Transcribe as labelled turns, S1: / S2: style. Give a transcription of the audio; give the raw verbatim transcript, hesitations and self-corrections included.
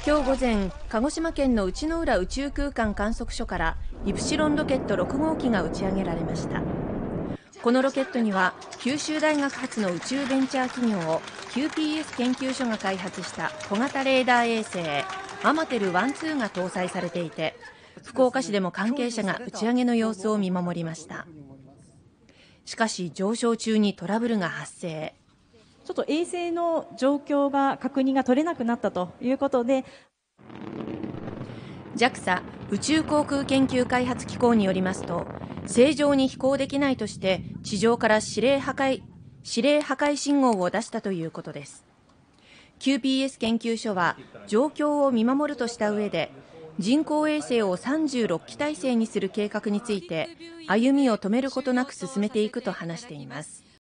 S1: 今日午前、鹿児島県の内之浦宇宙空間観測所からイプシロンロケットろく号機が打ち上げられました。このロケットには九州大学発の宇宙ベンチャー企業 キューピーエス 研究所が開発した小型レーダー衛星アマテルワンツーが搭載されていて、福岡市でも関係者が打ち上げの様子を見守りました。しかし上昇中にトラブルが発生。
S2: ちょっと衛星の状況が確認が取れなくなったということで、
S1: ジャクサ 宇宙航空研究開発機構によりますと、正常に飛行できないとして地上から指令破壊指令破壊信号を出したということです。 キューピーエス 研究所は状況を見守るとした上で、人工衛星をさんじゅうろっき体制にする計画について歩みを止めることなく進めていくと話しています。